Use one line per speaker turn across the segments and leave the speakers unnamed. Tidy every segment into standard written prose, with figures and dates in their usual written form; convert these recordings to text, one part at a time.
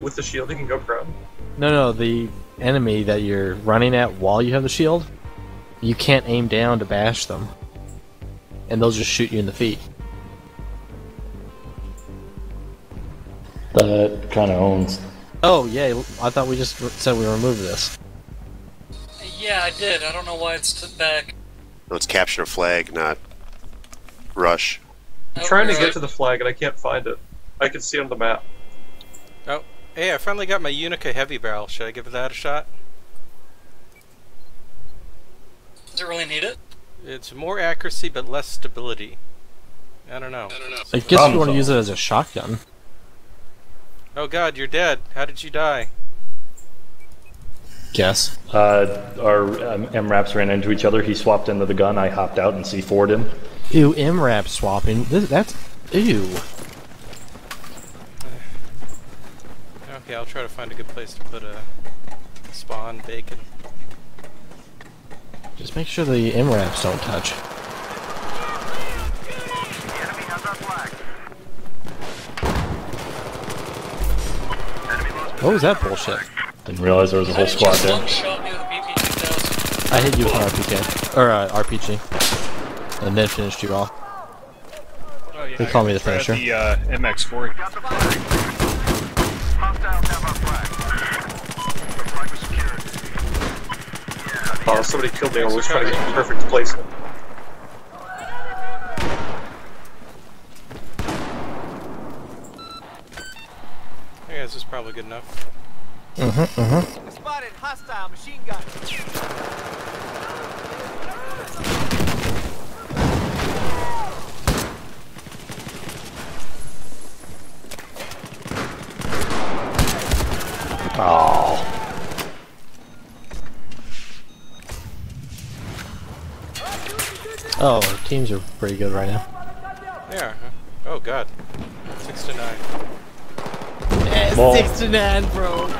with the shield, he can go prone.
No, the enemy that you're running at while you have the shield, you can't aim down to bash them. And they'll just shoot you in the feet.
That kind of owns.
Oh, yeah, I thought we just said we removed this.
Yeah, I did. I don't know why it's back.
No, it's capture a flag, not rush.
I'm trying to get to the flag and I can't find it. I can see it on the map.
Oh, hey, I finally got my Unica heavy barrel. Should I give that a shot?
Does it really need it?
It's more accuracy but less stability. I don't know.
I guess you want to use it as a shotgun.
Oh god, you're dead. How did you die?
Guess.
Our MRAPs ran into each other. He swapped into the gun. I hopped out and C4'd him.
Ew, MRAP swapping. That's... Ew.
Okay, I'll try to find a good place to put a spawn bacon.
Just make sure the MRAPs don't touch. What was that bullshit?
Didn't realize there was a whole squad there.
Shot me with a BP-2000.
I hit you with an RPK. Or, RPG. And then finished you off.
Oh, yeah,
They call me the finisher.
The MX4.
Oh, somebody killed me. I was trying to get the perfect placement.
Yeah, this is probably good enough.
Spotted hostile machine gun.
Oh.
Oh, teams are pretty good right now.
Yeah. Oh god. 6 to 9.
Well,
6 to 9, bro.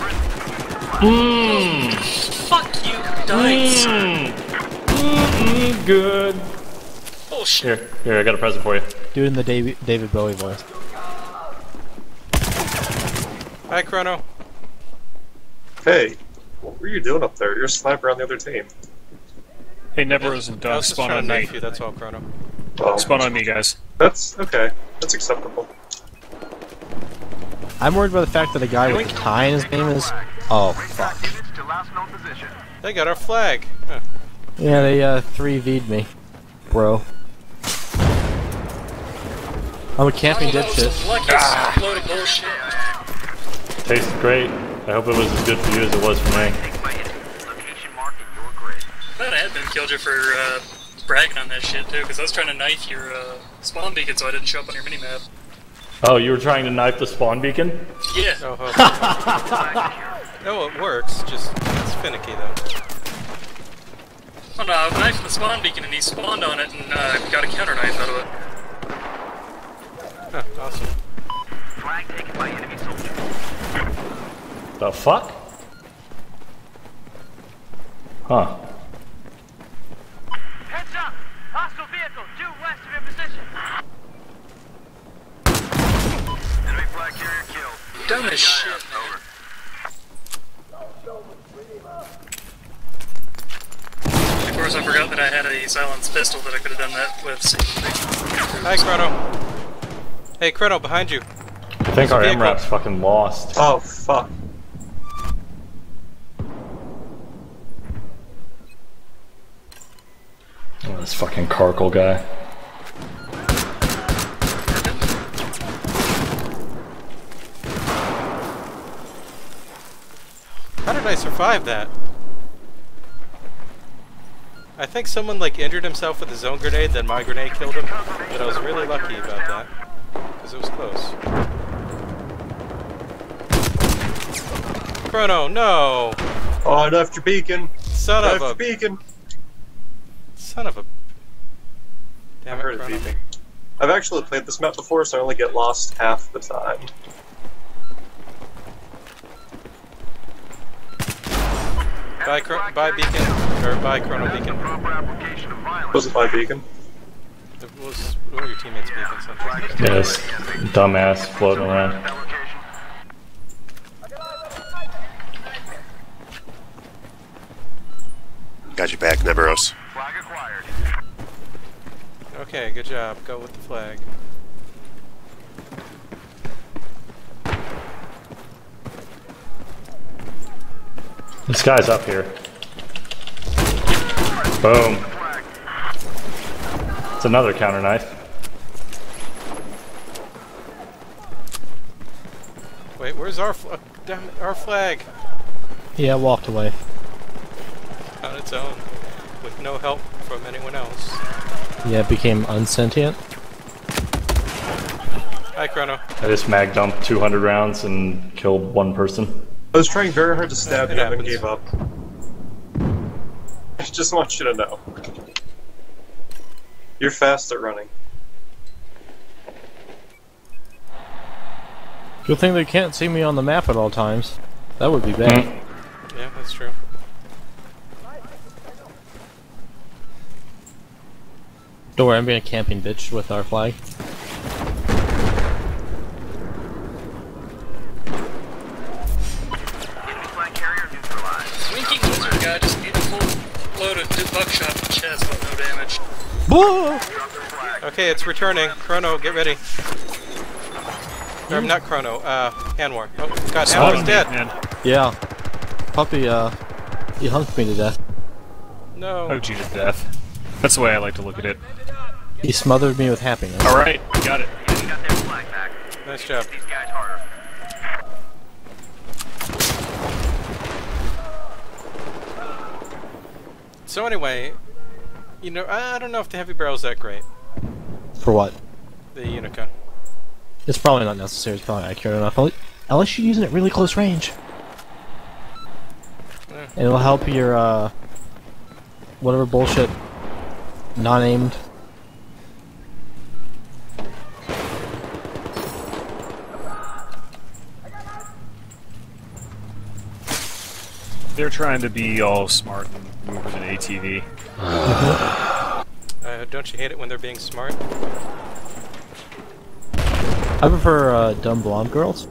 Fuck you, dice!
Good.
Bullshit.
Here, I got a present for you.
Do it in the David Bowie voice.
Hi, Chrono.
Hey, what were you doing up there? You're a sniper on the other team.
Hey, Neveros and
I
Doug,
was just
spawn
trying
on
to
me.
knife you, that's all, Chrono.
Oh,
Spawn on me, guys.
that's okay. That's acceptable.
I'm worried about the fact that a guy with a tie in his name is... Oh, fuck.
They got our flag. Huh.
Yeah, they 3V'd me. Bro. I'm a camping
That was
dipshit.
some lucky exploding bullshit.
Tastes great. I hope it was as good for you as it was for me.
I thought I had been killed you for bragging on that shit too, because I was trying to knife your spawn beacon so I didn't show up on your minimap.
Oh, you were trying to knife the spawn beacon?
Yeah.
Oh, no, it works. Just it's finicky though.
Oh no, I knifed the spawn beacon and he spawned on it and got a counter knife out of it.
Huh, awesome.
Flag taken by enemy soldier.
The fuck? Huh.
Heads up! Hostile vehicle due west of your position. Enemy flag carrier killed.
Dumb as shit, man. Of course, I forgot that I had a silenced pistol that I could have done that with.
Hi, Chrono. Hey, Chrono, behind you.
I think our
vehicle.
MRAP's fucking lost.
Oh, fuck.
Oh, this fucking Carkle guy.
How did I survive that? I think someone like injured himself with a zone grenade, then my grenade killed him. But I was really lucky about that. Because it was close. Chrono, no!
Oh, I left your beacon.
Son
I
of
left
a...
your beacon.
Son of a...
I
Damn
heard
it,
it
Chrono.
beeping. I've actually played this map before, so I only get lost half the time.
Bye beacon, or bye Chrono beacon.
Wasn't my beacon.
It was one of your teammates' beacons.
Yes, dumbass floating around.
Got you back, Neveros.
Flag acquired.
Okay, good job. Go with the flag.
This guy's up here. Boom. It's another counter knife.
Wait, where's our damn it, our flag?
Yeah, walked away.
On its own, with no help from anyone else.
Yeah, it became unsentient.
Hi, Chrono.
I just mag dumped 200 rounds and killed one person.
I was trying very hard to stab
It
you and then
happens.
gave up. I just want you to know. You're fast at running.
Good thing they can't see me on the map at all times. That would be bad.
Yeah, that's true.
Don't worry, I'm being a camping bitch with our flag.
Enemy flag carrier neutralized.
Winking lizard guy just ate a full load of buckshot in the chest with no damage.
Okay, it's returning. Chrono, get ready. Or, not Chrono, Hanwar. Oh, God,
Spot
Hanwar's
on
dead.
me, man.
Yeah. Puppy, he hunked me to death.
No.
OG to death. That's the way I like to look at it.
He smothered me with happiness.
Alright, got it.
Enemy got their flag back.
Nice job.
These guys harder.
So anyway, you know, I don't know if the heavy barrel's that great.
For what?
The Unica.
It's probably not necessary, it's probably accurate enough. Unless you're using it really close range.
Yeah.
And it'll help your, whatever bullshit non-aimed.
They're trying to be all smart and move with an ATV.
Don't you hate it when they're being smart?
I prefer, dumb blonde girls.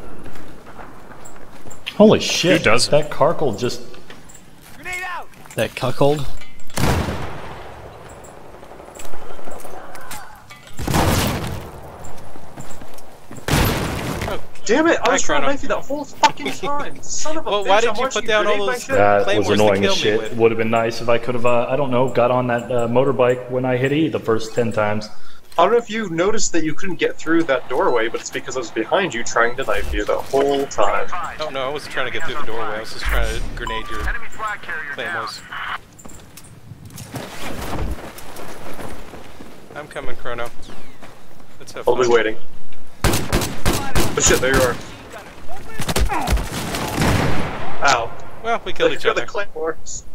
Holy shit!
Who doesn't?
That Karkle just...
Grenade out!
That cuckold.
Damn it! I was
Hi,
trying to
Chrono.
knife you that whole fucking time! Son of a
Well,
bitch!
why did
I'm
you
watching
put down all
grenade
those
my shit.
That
claymores
was
to
annoying
kill
as
me
shit.
with?
Would have been nice if I could have, I don't know, got on that motorbike when I hit E the first 10 times.
I don't know if you noticed that you couldn't get through that doorway, but it's because I was behind you trying to knife you the whole time.
Oh no, I wasn't trying to get through the doorway. I was just trying to grenade your
Enemy flag carrier down.
claymores. I'm coming, Chrono. Let's have
I'll
fun.
be waiting. Oh shit, there you are. Ow.
Well, we killed each
You're the
other.
claymores.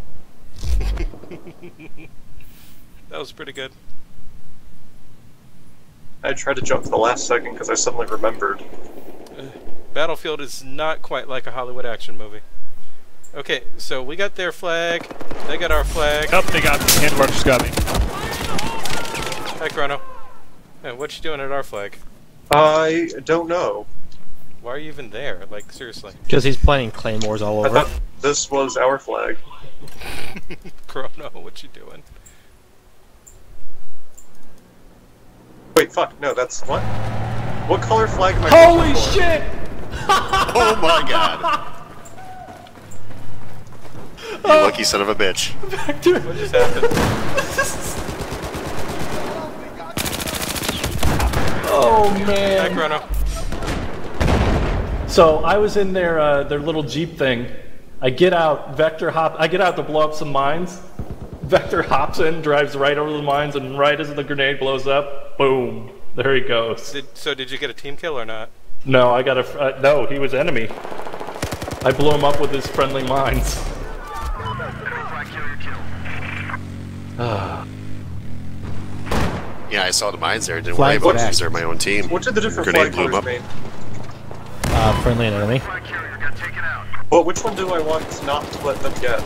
That was pretty good.
I tried to jump to the last second because I suddenly remembered.
Battlefield is not quite like a Hollywood action movie. Okay, so we got their flag. They got our flag.
Oh, they got me. Handbar just got me.
Hi, Chrono. Hey, what you doing at our flag?
I don't know.
Why are you even there? Like, seriously.
Because he's planting claymores all
I
over.
thought this was our flag.
Chrono, what you doing?
Wait, fuck, no, that's what? What color flag am I
Holy
pushing for?
shit!
Oh my god. You lucky son of a bitch.
What just happened?
Oh
Hi,
man!
Chrono.
So I was in their little Jeep thing. I get out, I get out to blow up some mines. Vector hops in, drives right over the mines, and right as the grenade blows up, boom, there he goes.
Did you get a team kill or not?
No, I got a, no, he was enemy. I blew him up with his friendly mines.
Enemy flag carrier killed.
Yeah, I saw the mines there. Didn't
Flags
worry about it
back.
because they're my own team.
What did the different
Grenade
flag
blew 'em
colors
up.
mean?
Friendly and enemy.
Flag carrier got taken out.
Well, which one do I want not to let them get?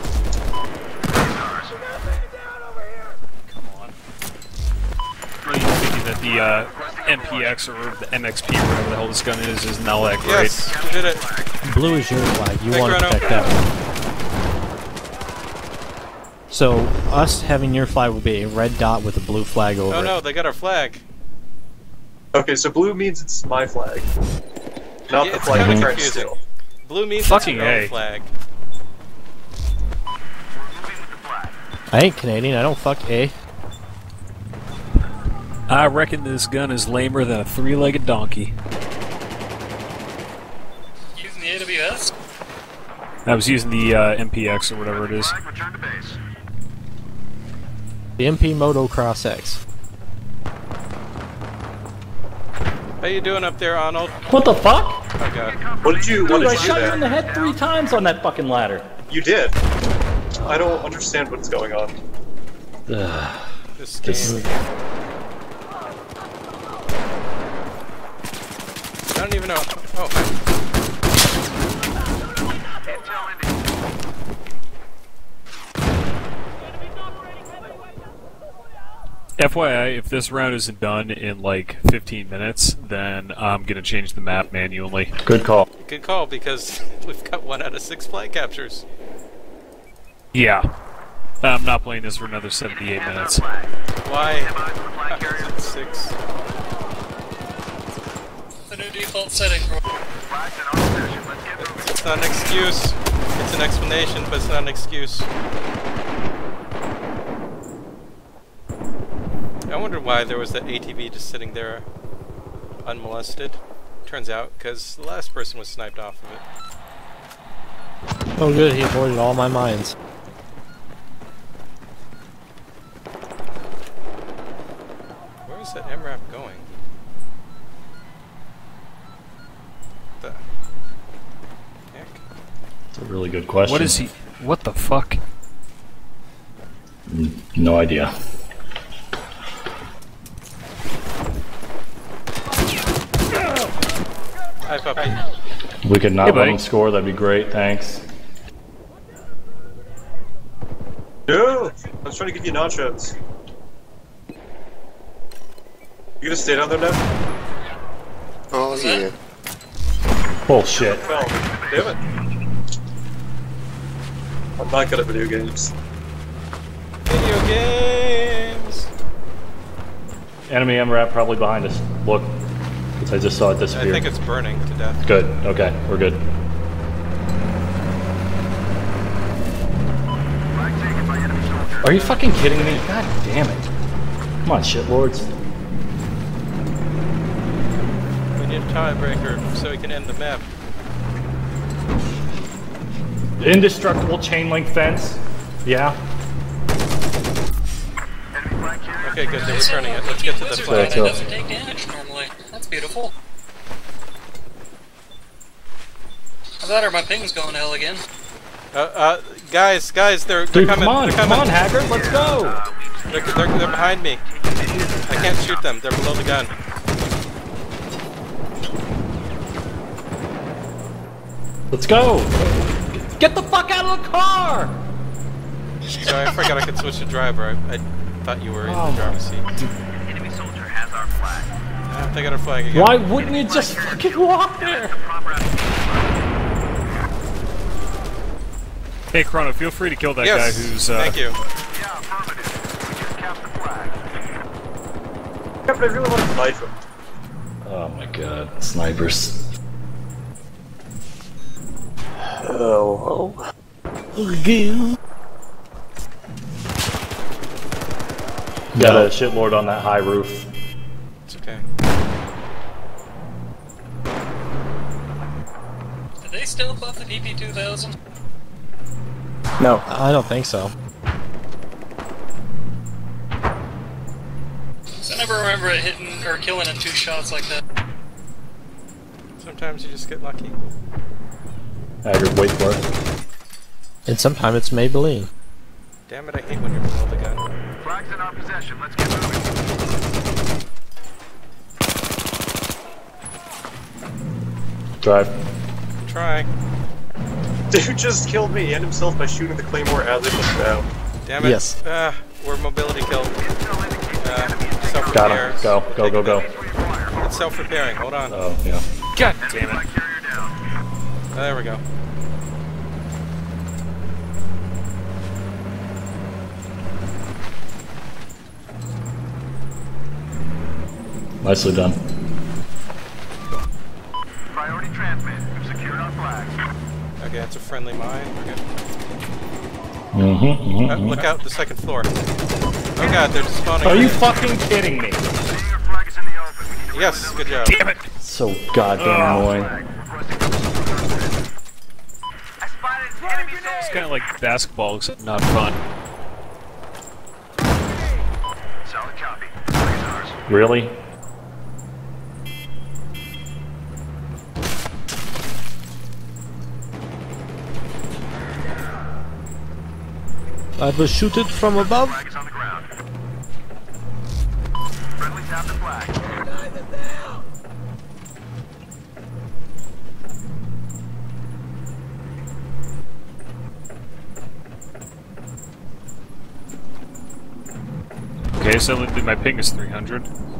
Really thinking that the MPX or the MXP, whatever the hell this gun is not all that great.
Yes, you did it.
Blue is your flag. You
Hey,
want to
Chrono.
protect that one. So, us having your flag will be a red dot with a blue flag over
Oh
it.
no, they got our flag.
Okay, so blue means it's my flag. Not
Yeah,
the
it's
flag
kinda
I'm trying to
confusing.
steal.
Blue means
Fucking
it's your own
A.
flag.
I ain't Canadian, I don't fuck A.
I reckon this gun is lamer than a three-legged donkey.
Using the AWS?
I was using the MPX or whatever it is.
Flag, return to base.
The MP Motocross X.
How you doing up there, Arnold?
What the fuck?
Oh god.
What did you
Dude, I
do
shot you in the
there?
head 3 times on that fucking ladder.
You did. I don't understand what's going on.
This game. I don't even know. Oh,
Intel Indy.
FYI, if this round isn't done in like 15 minutes, then I'm gonna change the map manually.
Good call.
good call because we've got 1 out of 6 flag captures.
Yeah. I'm not playing this for another 78 minutes.
Why?
Flag carrier.
6.
The new default setting.
Flags in our possession. Let's get moving.
It's not an excuse. It's an explanation, but it's not an excuse. I wonder why there was that ATV just sitting there unmolested. Turns out, because the last person was sniped off of it.
Oh good, he avoided all my mines.
Where is that MRAP going? The heck?
That's a really good question.
What is he? What the fuck?
No idea.
Hi, puppy.
If we could not
Hey,
let
buddy.
them score, that'd be great. Thanks.
No! I was trying to give you nachos. You gonna stay down there now?
Oh, yeah.
Bullshit.
Well, damn it. I'm not good at video games.
Video games!
Enemy MRAP probably behind us. Look, because I just saw it
I
disappear.
think it's burning to death.
Good. Okay, we're good.
Flag taken by enemy soldier.
Are you fucking kidding me? God damn it.
Come on, shitlords.
We need a tiebreaker so we can end the map.
Indestructible chain link fence. Yeah.
Enemy flag carrier.
Okay, good, they're returning it. Let's get to the
Wizard
flag.
Gun, it doesn't take damage normally. That's beautiful. Either my ping's going to hell again.
Guys, they're
Dude,
coming.
come on,
they're
come
coming.
on, Haggard, let's go.
They're behind me. I can't shoot them. They're below the gun.
Let's go. Get the fuck out of the car.
Sorry, I forgot I could switch to driver. I thought you were in the driver's seat.
Enemy soldier has our flag.
They got a flag again.
Why wouldn't you just fucking walk there?
Proper
Hey, Chrono, feel free to kill that
Yes.
guy who's.
Thank you.
Yeah, affirmative. We just capped the flag.
Yeah, but I really want to knife him.
Oh my god, snipers.
Oh.
Got a shitlord on that high roof.
It's okay.
Did they still buff the DP2000?
No, I don't think so.
I never remember it hitting or killing in 2 shots like that.
Sometimes you just get lucky.
Haggard, wait for it.
And sometimes it's Maybelline.
Damn it, I hate when you're below the gun.
Flags in our possession. Let's get moving.
Drive.
Try.
Dude just killed me and himself by shooting the claymore as it was down.
Damn it.
Yes.
We're mobility killed.
Intel indicates enemy
Got
Self-repair.
him. Go, go, go, go.
fire.
It's self-repairing. Hold on.
Oh, yeah.
God damn it.
Flag carrier down.
There we go.
Nicely done.
Priority transmit. We've secured our flags.
Okay, that's a friendly mine. We're good. Look out the second floor. Oh god, they're just spawning.
Are you fucking kidding me?
Seeing our flag is in the open. We need to
Yes, good job.
Damn it!
So goddamn annoying.
requesting cover. I spotted enemy
It's
soldier.
kind of like basketball, except not fun.
Solid copy. Flag is ours.
Really?
I was shooted from above.
Flag is on the ground. Friendly tap the flag.
Okay, so my ping is 300.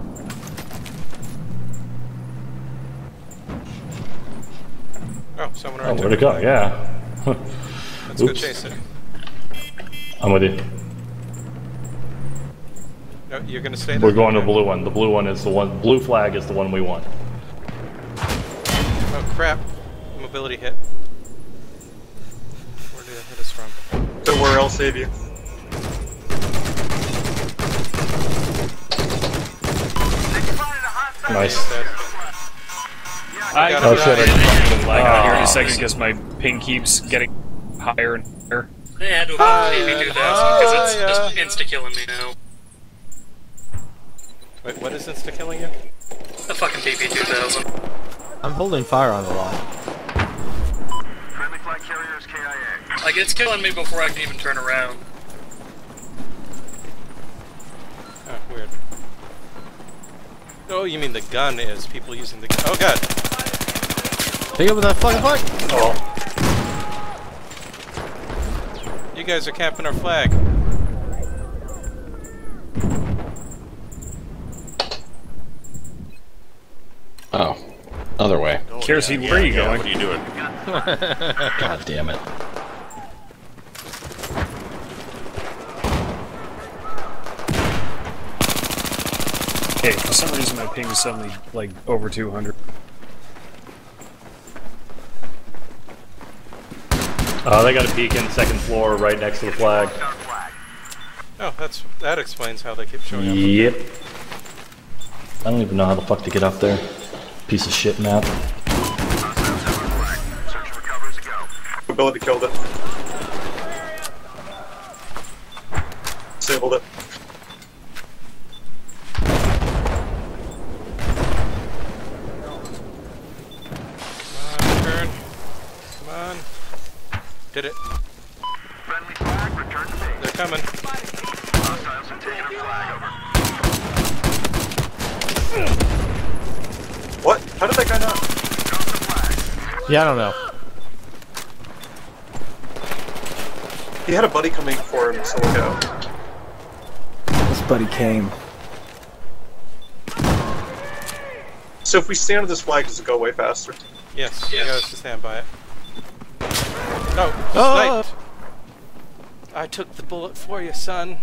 Oh, someone
Oh,
already
where'd
took
it go? Yeah.
Let's go
Oops.
chase it.
I'm with you.
No, you're gonna stay there?
We're going to the blue one. The blue one is the one. Blue flag is the one we want.
Oh crap. Mobility hit. Where did it hit us from?
Don't worry, I'll save you.
Nice.
Dead.
I
got
Oh
it.
shit!
fucking lag out here in
Oh.
a second because my ping keeps getting higher and higher.
They had to have maybe 2000 because it's just insta-killing me now.
Wait, what is insta killing you?
The fucking PP2000.
I'm holding fire on the lot.
Friendly flag carrier is KIA.
Like, it's killing me before I can even turn around.
Oh, weird. Oh, you mean the gun is people using the gun. Oh god!
Pick up that fucking flag.
You guys are camping our flag.
Oh, other way.
Kerosene, where are you going?
What are you doing?
God damn it.
Okay, for some reason my ping is suddenly like over 200.
They got a beacon, second floor, right next to the flag.
Oh, that explains how they keep showing up.
Yep. I don't even know how the fuck to get up there. Piece of shit map.
Search and recover as a go.
Ability killed it. Disabled it.
Come on, turn. Come on. Did it.
Friendly flag, return to base.
They're coming.
Hostiles have taken a flag over.
What? How did that guy not?
Drop the flag.
Yeah, I don't know.
He had a buddy coming for him, so look out.
This buddy came.
So if we stand on this flag, does it go way faster?
Yes, you got us to stand by it. Oh,
Oh!
sniped. I took the bullet for you, son.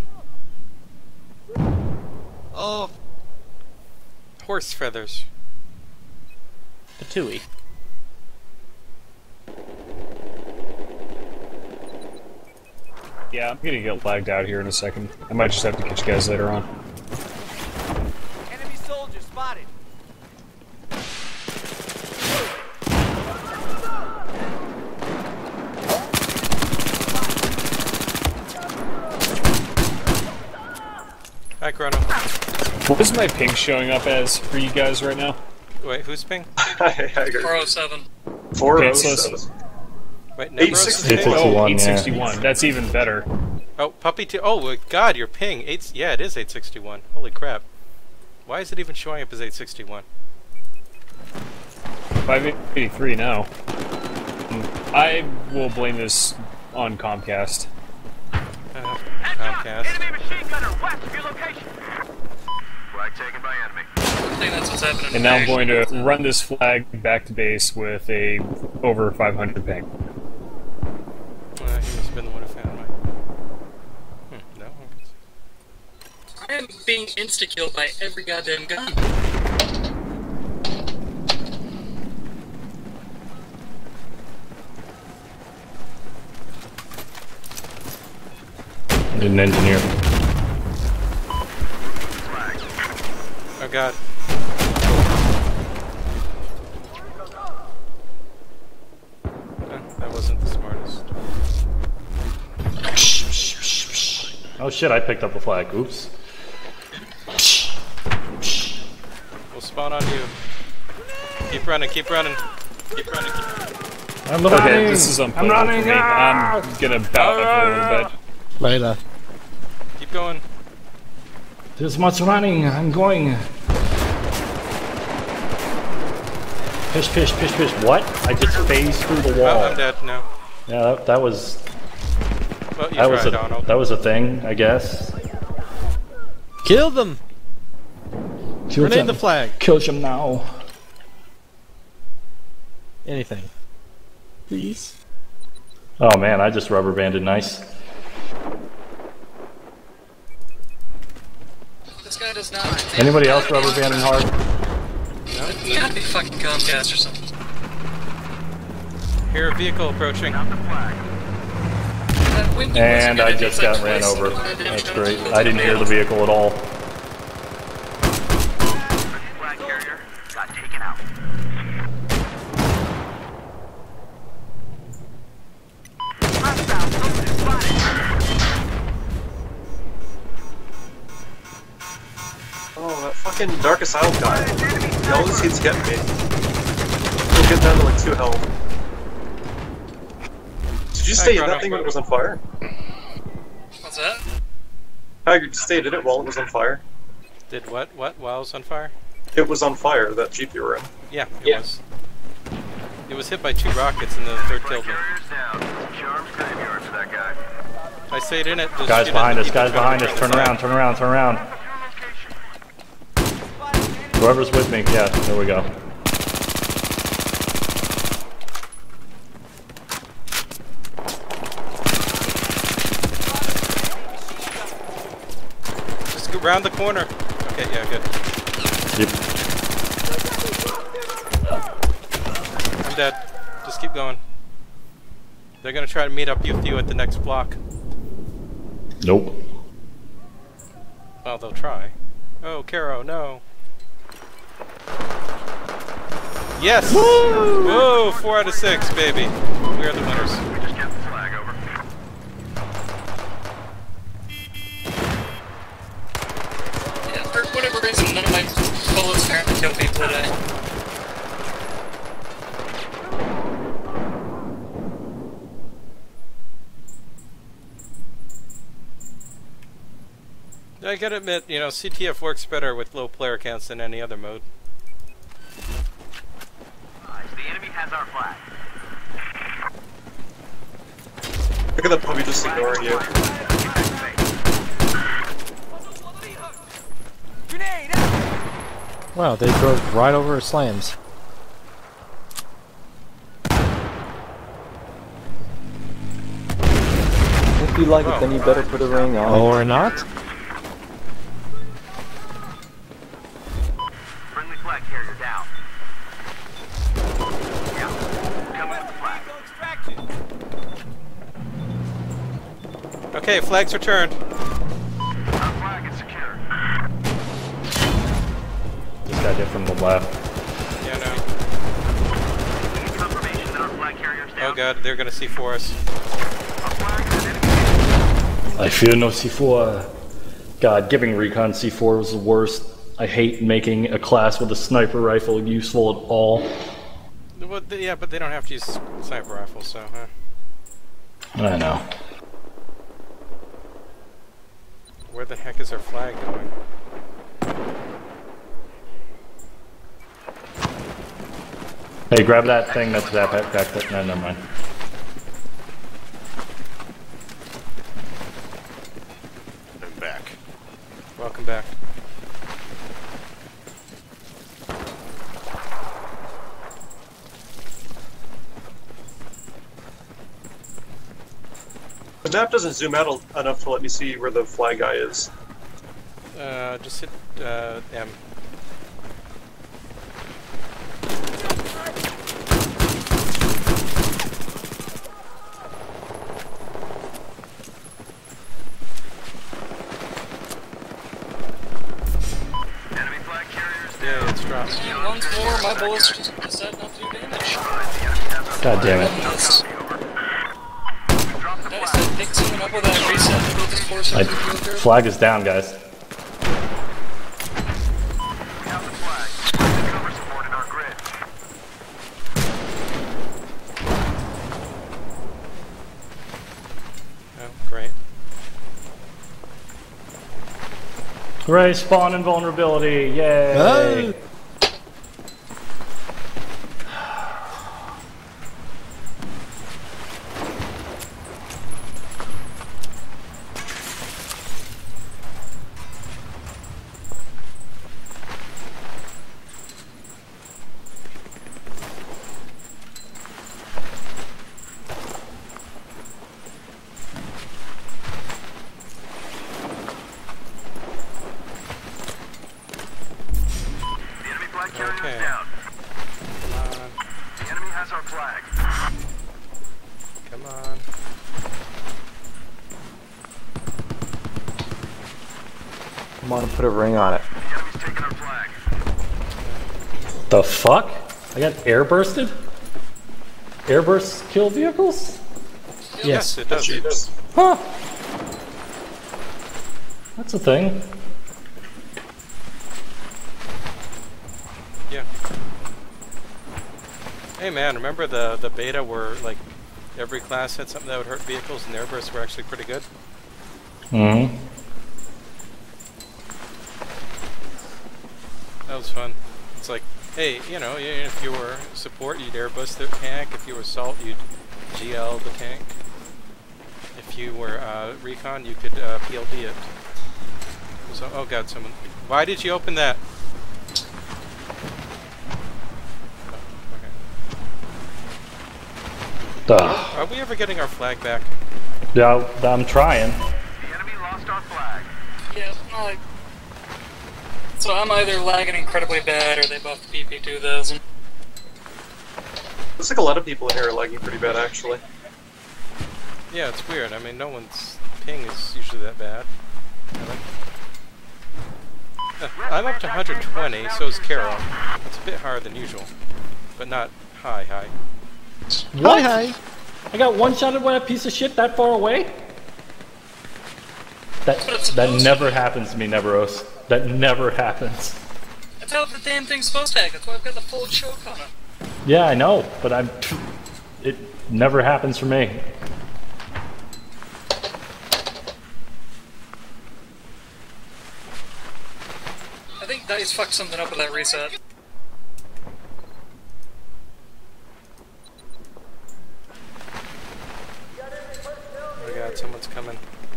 Oh!
Horse feathers.
The Tui.
Yeah, I'm gonna get lagged out here in a second. I might just have to catch you guys later on.
Enemy soldier spotted.
Hi, Chrono.
What is my ping showing up as for you guys right now?
Wait, who's ping?
407.
407.
Wait, Nebros?
861,
861. That's even better.
Oh, Puppy 2. Oh, God, your ping. Yeah, it is 861. Holy crap. Why is it even showing up as 861?
583 now. I will blame this on Comcast.
Comcast.
Enemy machine gunner west of your location. Flag taken by enemy.
I think that's what's happening.
And now I'm going to run this flag back to base with a over 500 ping.
He must have been the one who found my... No?
I am being insta-killed by every goddamn gun.
Need an engineer.
Oh god. That wasn't the smartest.
Oh shit, I picked up a flag. Oops.
We'll spawn on you. Keep running, keep running. Keep running, keep running.
I'm running!
Okay, this is unplayable
I'm running!
for me. I'm gonna bow up a little bit.
Later.
Keep going.
There's much running. I'm going. Pish, pish, pish, pish. What? I just phased through the wall.
Oh, I'm dead. No.
Yeah, that was.
Well, you
That was,
tried, Donald.
that was a thing, I guess.
Kill them!
Kill
Grenade
them.
the flag.
Kill them now.
Anything. Please.
Oh man, I just rubber banded nice.
This guy does not.
Anybody else rubber banding hard?
No?
It's gotta be fucking Comcast or something.
Hear a vehicle approaching.
That window
And
wasn't
I
gonna
just
do
got
much
ran
twice.
over. That's great. I didn't hear the vehicle at all.
Flag carrier got taken out. Hostile soldier spotted.
Oh, that fucking Dark Asylum guy. He always keeps getting me. He'll get down to like 2 health. Did you stay in that thing when it was on fire?
What's that?
Tiger, you stayed in it while it was on fire?
Did what? What? While it was on fire?
It was on fire, that Jeep you were in.
Yeah, it was. It was hit by 2 rockets and the third killed me.
Carrier's down. Charms graveyard for that guy.
I stayed in it. Just
Guys
shoot
behind
at the
us,
people
guys
coming
behind us.
from
Turn
the
around,
side.
turn around, turn around. Whoever's with me, yeah, there we go.
Just go round the corner. Okay, yeah, good.
Yep.
I'm dead. Just keep going. They're gonna try to meet up with you at the next block.
Nope.
Well, they'll try. Oh, Caro, no. Yes! Woo! Whoa, 4 out of 6, baby. We are the winners.
We just kept the flag over.
Yeah, for whatever reason, none of my bullets apparently kill people today.
I gotta admit, you know, CTF works better with low player counts than any other mode.
The enemy has our flag.
Look at that puppy just ignoring you.
Grenade!
Wow, they drove right over our slams.
If you like it, then you better put a ring on.
Or not?
Friendly flag carrier down. Yeah. Coming with the flag.
Okay, flags returned.
Our flag is secure.
Just got hit from the left.
Yeah, no.
We need confirmation that our flag carrier's down.
Oh god, they're gonna C4 us.
Our flag is an enemy.
I fear no C4. God, giving recon C4 was the worst. I hate making a class with a sniper rifle useful at all.
Well, yeah, but they don't have to use sniper rifles, so, huh?
I know.
Where the heck is our flag going?
Hey, grab that thing that's that back there. No, never mind.
I'm back.
Welcome back.
The map doesn't zoom out enough to let me see where the flag guy is.
Just hit M.
my bullets just decide not to do damage.
God damn it.
I said pick something up with that reset and we'll just force it to go through.
Flag is down, guys.
Oh, great.
Hooray, spawn invulnerability, yay!
Okay.
The enemy has our flag.
Come on.
Come on and put a ring on it.
The enemy's taking our flag.
The fuck? I got air bursted? Air bursts kill vehicles?
Yes, it does.
It does.
Huh. That's a thing.
Yeah. Hey man, remember the beta where like every class had something that would hurt vehicles and the airbursts were actually pretty good?
Mm-hmm.
That was fun. It's like, hey, you know, if you were support, you'd airbust the tank. If you were assault, you'd GL the tank. If you were recon, you could PLD it. So, oh god, someone. Why did you open that?
Duh.
Are we ever getting our flag back?
Yeah, I'm trying.
The enemy lost our flag.
Yeah, so I'm either lagging incredibly bad or they buffed PP 2000.
Looks like a lot of people in here are lagging pretty bad, actually.
Yeah, it's weird. I mean, no one's ping is usually that bad. I'm up to 120, so is Carol. It's a bit higher than usual, but not high.
What? Hi. I got one-shotted by a piece of shit that far away? That never happens to me, Neveros. That never happens.
That's how the damn thing's supposed to act. That's why I've got the full choke on it.
Yeah, I know, but it never happens for me.
I think Dice fucked something up with that reset.
Oh my god, someone's coming.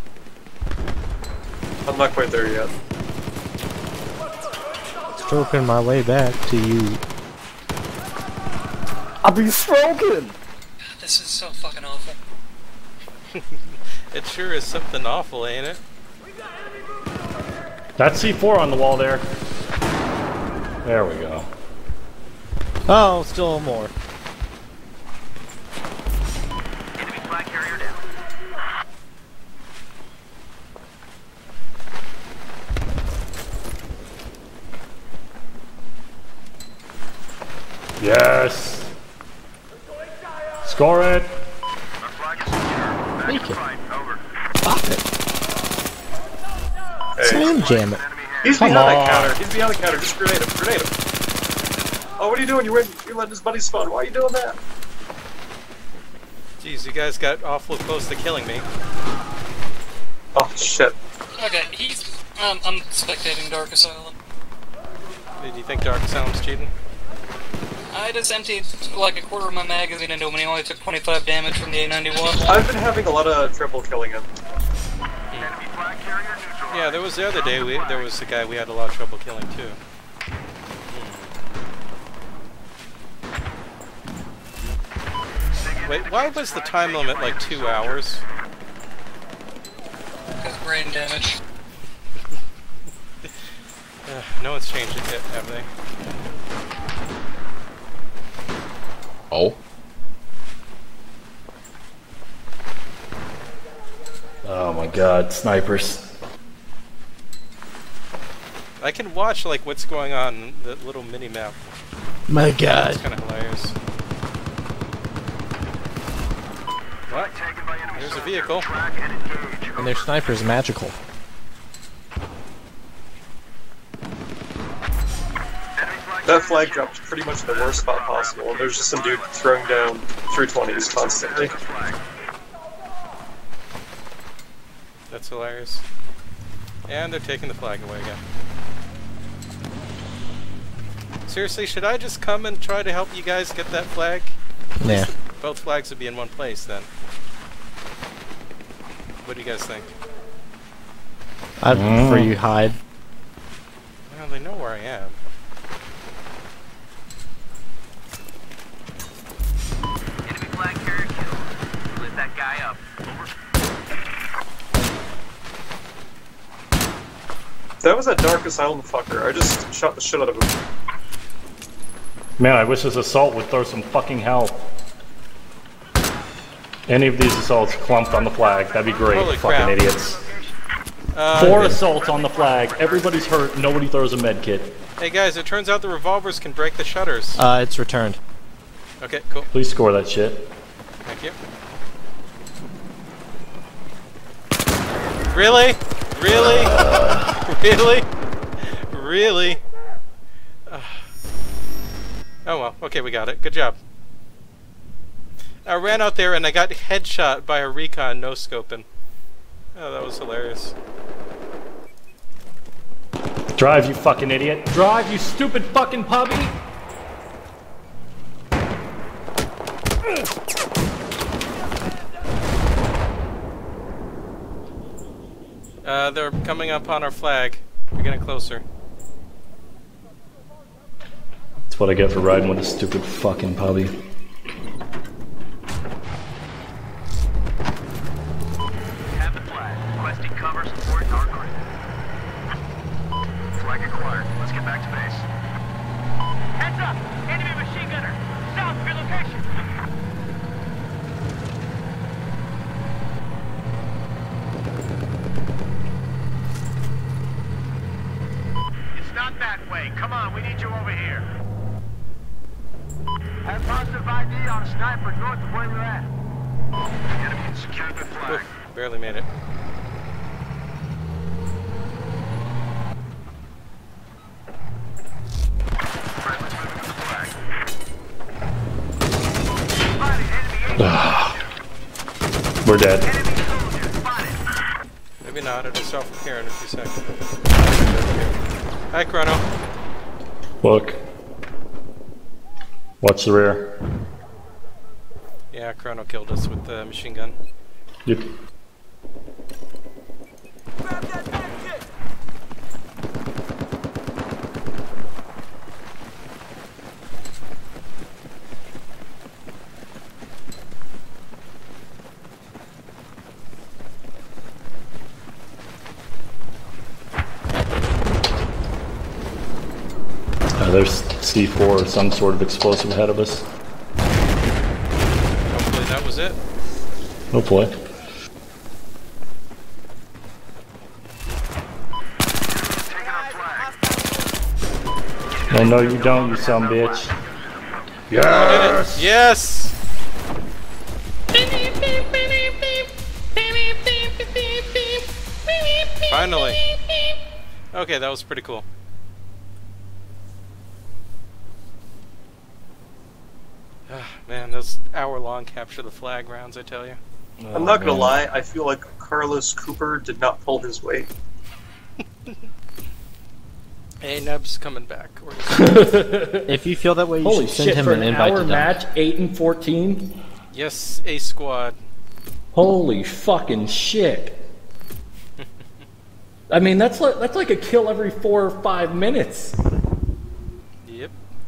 I'm not quite there yet.
Stroking my way back to you.
I'll be stroking!
This is so fucking awful.
It sure is something awful, ain't it?
That's C4 on the wall there. There we go.
Oh, still more.
Enemy flag carrier down.
Yes! Score it!
Our flag is secure.
Make it.
Right, over.
Pop it. Slam jam it.
He's
Come
behind that
on.
counter. He's behind the counter. Just grenade him. Grenade him. Oh, what are you doing? You're letting his buddy spawn. Why are you doing that?
Jeez, you guys got awful close to killing me.
Oh, shit.
Okay, I'm spectating Dark Asylum.
Did you think Dark Asylum's cheating?
I just emptied like a quarter of my magazine into him and he only took 25 damage from the A91.
I've been having a lot of trouble killing him.
Enemy flag carrier neutralized.
Yeah, there was the other day, there was a guy we had a lot of trouble killing too. Wait, why was the time limit like 2 hours?
Because brain damage.
No one's changed it yet, have they?
Oh.
Oh my god, snipers.
I can watch like what's going on in the little mini map.
My God.
That's kind of hilarious. What? There's a vehicle.
And their sniper's magical.
That flag dropped pretty much in the worst spot possible, and there's just some dude throwing down 320s constantly.
That's hilarious. And they're taking the flag away again. Seriously, should I just come and try to help you guys get that flag?
Yeah.
Both flags would be in one place then. What do you guys think?
I'd prefer you hide.
Well, they know where I am.
Enemy flag carrier killed. Lift that guy up.
That was that Dark Asylum fucker. I just shot the shit out of him.
Man, I wish this assault would throw some fucking help. Any of these assaults clumped on the flag, that'd be great.
Holy
fucking
crap.
idiots. 4 assaults on the flag, everybody's hurt, nobody throws a med kit.
Hey guys, it turns out the revolvers can break the shutters.
It's returned.
Okay, cool.
Please score that shit.
Thank you. Really? Really? Really? Really? Oh well, okay, we got it. Good job. I ran out there and I got headshot by a recon no-scoping. Oh, that was hilarious.
Drive, you fucking idiot. Drive, you stupid fucking puppy!
They're coming up on our flag. We're getting closer.
That's what I get for riding with a stupid fucking puppy.
Have the flag. Requesting cover, support, our group. Flag acquired. Let's get back to base.
Heads up! Enemy machine gunner! South of your location!
It's not that way. Come on, we need you over here. Have positive ID on a sniper north of where you're at. Enemy has secured the flag.
Oof, barely made it.
Friendly's moving to the flag.
We're dead.
Maybe not. It'll self-repair in a few seconds. Hi, Chrono.
Look. Watch the rear.
Yeah, Chrono killed us with the machine gun.
Yep. There's C4 or some sort of explosive ahead of us.
Hopefully that was it.
Hopefully. No, no, you don't, you son bitch.
Yes! Yes! Finally. Okay, that was pretty cool. Man, those hour-long capture the flag rounds, I tell you.
I'm not gonna lie, I feel like Carlos Cooper did not pull his weight.
Hey, Neb's coming back.
If you feel that way, you
Holy
should send
shit,
him
for
an invite
hour
to
match, 8 and 14?
Yes, a squad.
Holy fucking shit. I mean, that's like a kill every 4 or 5 minutes.
Yep.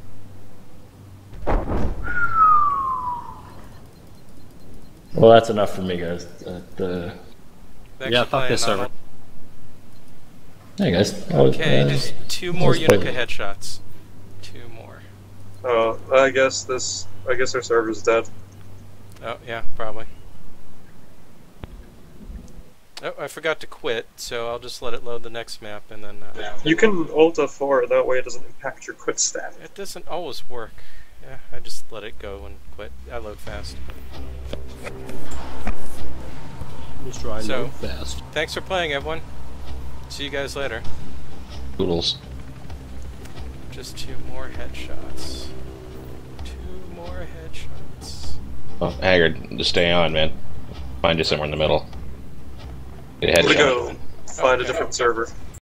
Well, that's enough for me, guys.
Yeah, fuck this server.
Hey, guys.
Okay, just 2 more Unica headshots. 2 more.
Oh, I guess our server's dead.
Oh, yeah, probably. Oh, I forgot to quit, so I'll just let it load the next map and then...
You can Alt F4, that way it doesn't impact your quit stat.
It doesn't always work. Yeah, I just let it go and quit. I load fast.
Just try
So,
load fast.
Thanks for playing, everyone. See you guys later.
Doodles.
Just 2 more headshots. 2 more headshots.
Oh, Haggard, just stay on, man. Find you somewhere in the middle. Get a
I'm gonna
headshot.
go find a different server.